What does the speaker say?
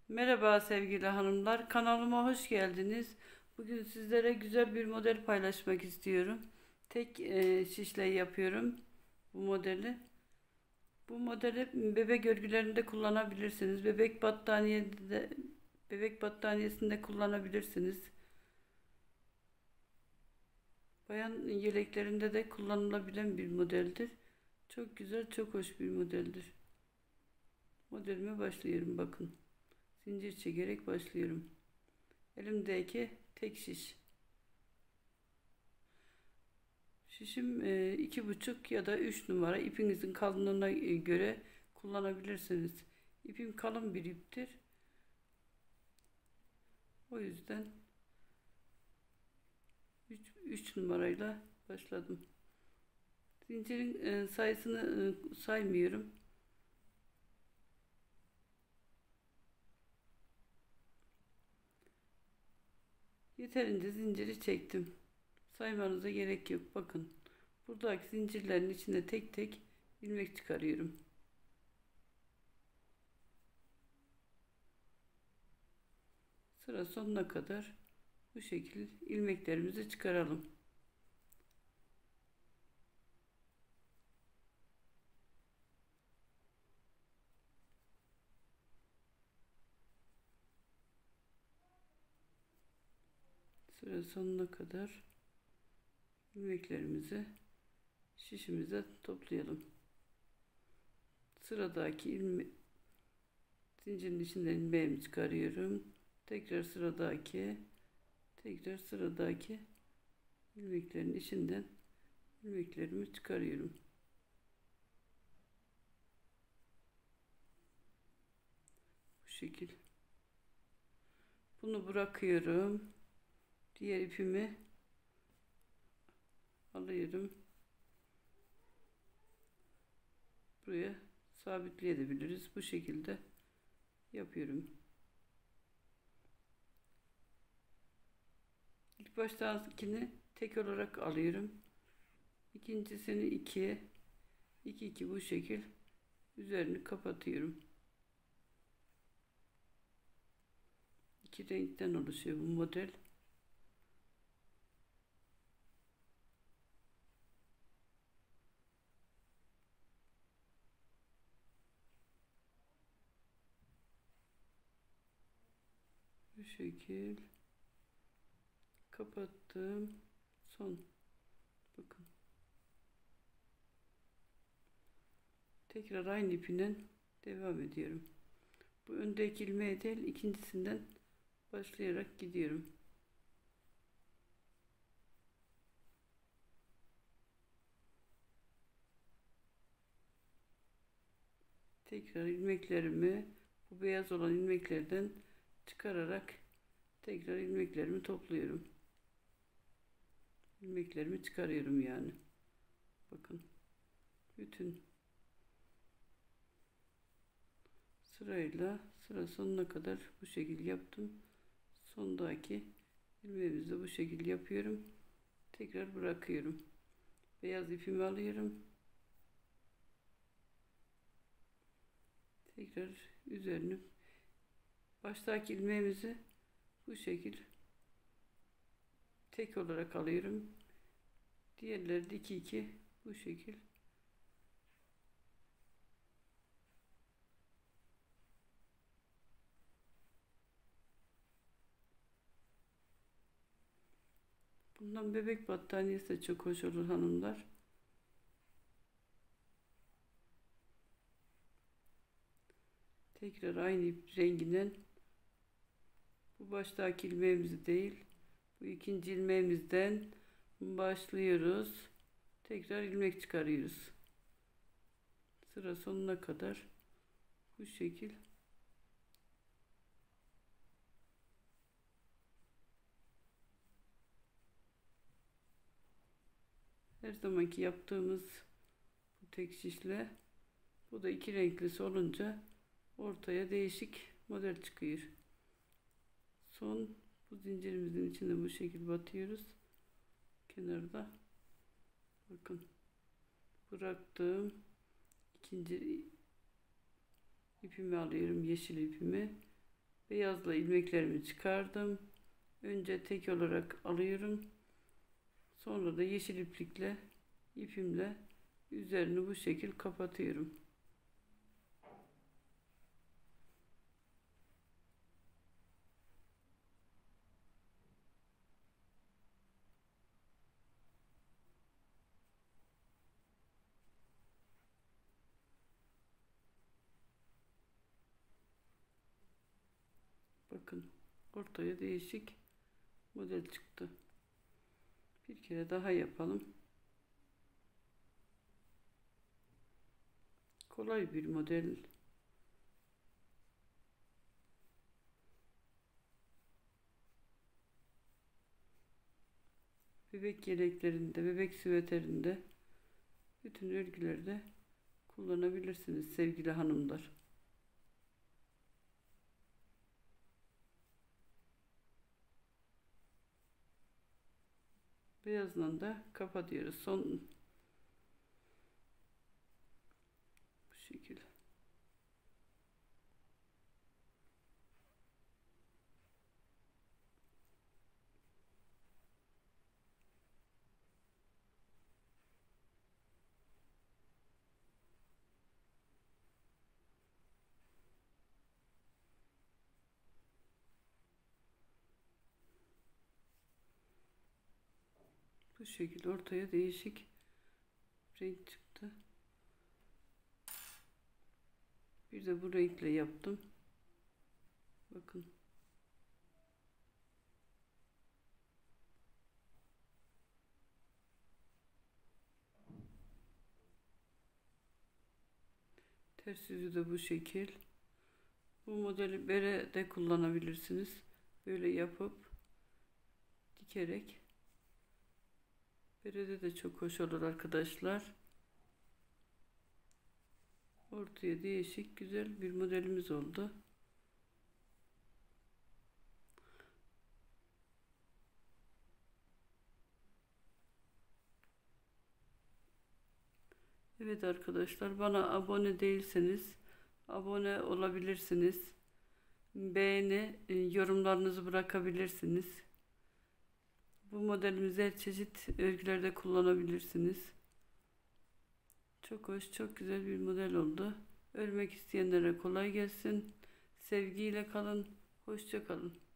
Merhaba sevgili hanımlar, kanalıma hoş geldiniz. Bugün sizlere güzel bir model paylaşmak istiyorum. Tek şişle yapıyorum bu modeli. Bu modeli bebek örgülerinde kullanabilirsiniz. Bebek battaniyesinde kullanabilirsiniz. Bayan yeleklerinde de kullanılabilen bir modeldir. Çok güzel, çok hoş bir modeldir. Modelime başlıyorum bakın. Zincir çekerek başlıyorum. Elimdeki tek şiş. Şişim 2,5 ya da 3 numara. İpinizin kalınlığına göre kullanabilirsiniz. İpim kalın bir iptir. O yüzden 3 numarayla başladım. Zincirin sayısını saymıyorum. Yeterince zinciri çektim. Saymanıza gerek yok. Bakın. Buradaki zincirlerin içine tek tek ilmek çıkarıyorum. Sıra sonuna kadar bu şekilde ilmeklerimizi çıkaralım. Sıra sonuna kadar ilmeklerimizi şişimize toplayalım. Sıradaki zincirin içinden ilmeğimi çıkarıyorum. Tekrar sıradaki ilmeklerin içinden ilmeklerimi çıkarıyorum. Bu şekil. Bunu bırakıyorum. Diğer ipimi alıyorum. Buraya sabitleyebiliriz. Bu şekilde yapıyorum. İlk baştakini tek olarak alıyorum. İkincisini 2 bu şekil üzerini kapatıyorum. İki renkten oluşuyor bu model. Bu şekil kapattım. Son. Bakın. Tekrar aynı ipinden devam ediyorum. Bu öndeki ilmeğe değil, ikincisinden başlayarak gidiyorum. Tekrar ilmeklerimi bu beyaz olan ilmeklerden çıkararak tekrar ilmeklerimi topluyorum. İlmeklerimi çıkarıyorum yani. Bakın. Bütün sırayla sıra sonuna kadar bu şekilde yaptım. Sondaki ilmeğimizi de bu şekilde yapıyorum. Tekrar bırakıyorum. Beyaz ipimi alıyorum. Tekrar üzerine baştaki ilmeğimizi bu şekil tek olarak alıyorum. Diğerleri de 2 bu şekil. Bundan bebek battaniyesi de çok hoş olur hanımlar. Tekrar aynı ip renginden bu baştaki ilmeğimizi değil, bu ikinci ilmeğimizden başlıyoruz. Tekrar ilmek çıkarıyoruz. Sıra sonuna kadar bu şekil. Her zamanki yaptığımız bu tek şişle, bu da iki renklisi olunca ortaya değişik model çıkıyor. Son bu zincirimizin içine bu şekil batıyoruz. Kenarda bakın bıraktığım ikinci ipimi alıyorum, yeşil ipimi. Beyazla ilmeklerimi çıkardım. Önce tek olarak alıyorum. Sonra da yeşil ipimle üzerini bu şekil kapatıyorum. Bakın, ortaya değişik model çıktı. Bir kere daha yapalım. Kolay bir model. Bebek yeleklerinde, bebek süveterinde, bütün örgülerde kullanabilirsiniz sevgili hanımlar. Beyazla da kapatıyoruz. Son bu şekilde. Bu şekilde ortaya değişik renk çıktı. Bir de bu renkle yaptım. Bakın. Ters yüzü de bu şekil. Bu modeli berede kullanabilirsiniz. Böyle yapıp dikerek. Berede de çok hoş olur arkadaşlar. Ortaya değişik güzel bir modelimiz oldu. Evet arkadaşlar, bana abone değilseniz abone olabilirsiniz. Beğeni, yorumlarınızı bırakabilirsiniz. Bu modelimizi her çeşit örgülerde kullanabilirsiniz. Çok hoş, çok güzel bir model oldu. Örmek isteyenlere kolay gelsin. Sevgiyle kalın. Hoşça kalın.